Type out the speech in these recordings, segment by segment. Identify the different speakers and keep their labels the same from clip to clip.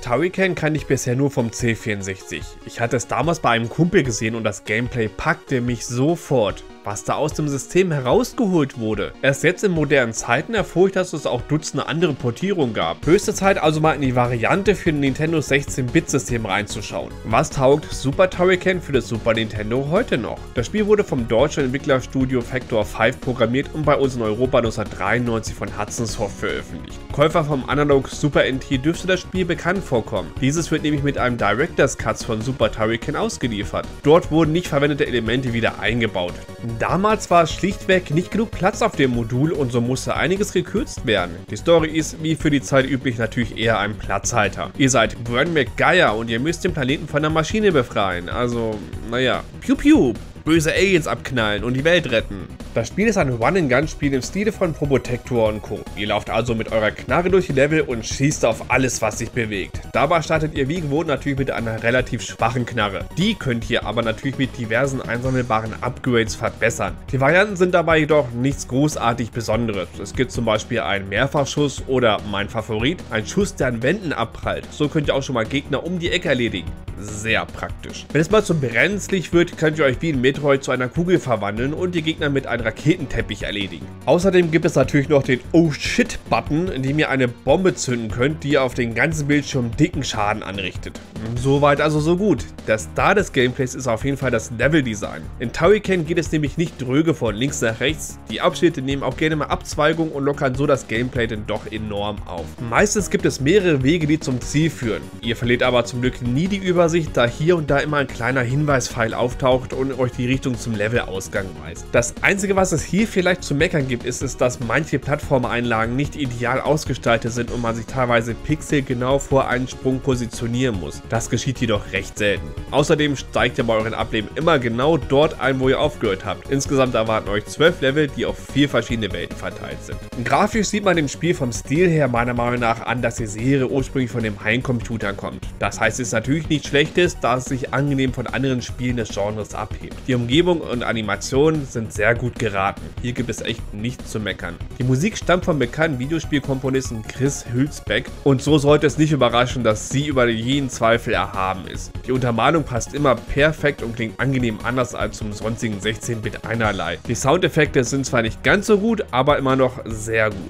Speaker 1: Turrican kann ich bisher nur vom C64. Ich hatte es damals bei einem Kumpel gesehen und das Gameplay packte mich sofort. Was da aus dem System herausgeholt wurde. Erst jetzt in modernen Zeiten erfuhr ich, dass es auch Dutzende andere Portierungen gab. Höchste Zeit also mal in die Variante für ein Nintendo 16-Bit-System reinzuschauen. Was taugt Super Turrican für das Super Nintendo heute noch? Das Spiel wurde vom deutschen Entwicklerstudio Factor 5 programmiert und bei uns in Europa 1993 von Hudson Soft veröffentlicht. Käufer vom Analog Super NT dürfte das Spiel bekannt vorkommen. Dieses wird nämlich mit einem Director's Cut von Super Turrican ausgeliefert. Dort wurden nicht verwendete Elemente wieder eingebaut. Damals war schlichtweg nicht genug Platz auf dem Modul und so musste einiges gekürzt werden. Die Story ist, wie für die Zeit üblich, natürlich eher ein Platzhalter. Ihr seid Brent McGuire und ihr müsst den Planeten von der Maschine befreien. Also, naja, piu piu, böse Aliens abknallen und die Welt retten. Das Spiel ist ein Run-and-Gun-Spiel im Stile von Probotector und Co. Ihr lauft also mit eurer Knarre durch die Level und schießt auf alles, was sich bewegt. Dabei startet ihr wie gewohnt natürlich mit einer relativ schwachen Knarre. Die könnt ihr aber natürlich mit diversen einsammelbaren Upgrades verbessern. Die Varianten sind dabei jedoch nichts großartig Besonderes. Es gibt zum Beispiel einen Mehrfachschuss oder, mein Favorit, einen Schuss, der an Wänden abprallt. So könnt ihr auch schon mal Gegner um die Ecke erledigen. Sehr praktisch. Wenn es mal zu brenzlig wird, könnt ihr euch wie in Metroid zu einer Kugel verwandeln und die Gegner mit einem Raketenteppich erledigen. Außerdem gibt es natürlich noch den Oh Shit Button, in dem ihr eine Bombe zünden könnt, die auf den ganzen Bildschirm dicken Schaden anrichtet. Soweit also so gut. Der Star des Gameplays ist auf jeden Fall das Leveldesign. In Turrican geht es nämlich nicht dröge von links nach rechts. Die Abschnitte nehmen auch gerne mal Abzweigungen und lockern so das Gameplay denn doch enorm auf. Meistens gibt es mehrere Wege, die zum Ziel führen. Ihr verliert aber zum Glück nie die Übersicht, da hier und da immer ein kleiner Hinweispfeil auftaucht und euch die Richtung zum Levelausgang weist. Das Einzige, was es hier vielleicht zu meckern gibt, ist, dass manche Plattformeinlagen nicht ideal ausgestaltet sind und man sich teilweise pixelgenau vor einen Sprung positionieren muss. Das geschieht jedoch recht selten. Außerdem steigt ihr bei euren Ableben immer genau dort ein, wo ihr aufgehört habt. Insgesamt erwarten euch 12 Level, die auf 4 verschiedene Welten verteilt sind. Grafisch sieht man dem Spiel vom Stil her meiner Meinung nach an, dass die Serie ursprünglich von dem Heimcomputer kommt. Das heißt, es ist natürlich nicht schlecht ist, da es sich angenehm von anderen Spielen des Genres abhebt. Die Umgebung und Animationen sind sehr gut geraten. Hier gibt es echt nichts zu meckern. Die Musik stammt vom bekannten Videospielkomponisten Chris Hülsbeck und so sollte es nicht überraschen, dass sie über jeden Zweifel erhaben ist. Die Untermalung passt immer perfekt und klingt angenehm anders als zum sonstigen 16-Bit einerlei. Die Soundeffekte sind zwar nicht ganz so gut, aber immer noch sehr gut.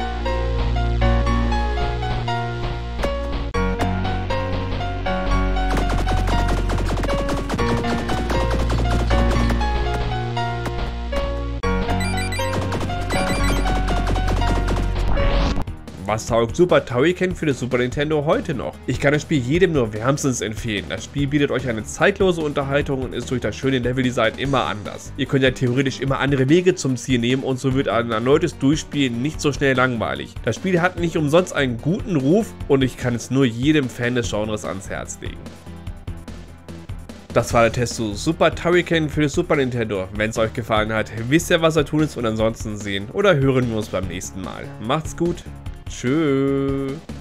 Speaker 1: Was taugt Super Turrican für das Super Nintendo heute noch? Ich kann das Spiel jedem nur wärmstens empfehlen. Das Spiel bietet euch eine zeitlose Unterhaltung und ist durch das schöne Leveldesign immer anders. Ihr könnt ja theoretisch immer andere Wege zum Ziel nehmen und so wird ein erneutes Durchspielen nicht so schnell langweilig. Das Spiel hat nicht umsonst einen guten Ruf und ich kann es nur jedem Fan des Genres ans Herz legen. Das war der Test zu Super Turrican für das Super Nintendo. Wenn es euch gefallen hat, wisst ihr, was zu tun ist und ansonsten sehen oder hören wir uns beim nächsten Mal. Macht's gut. Tschüss.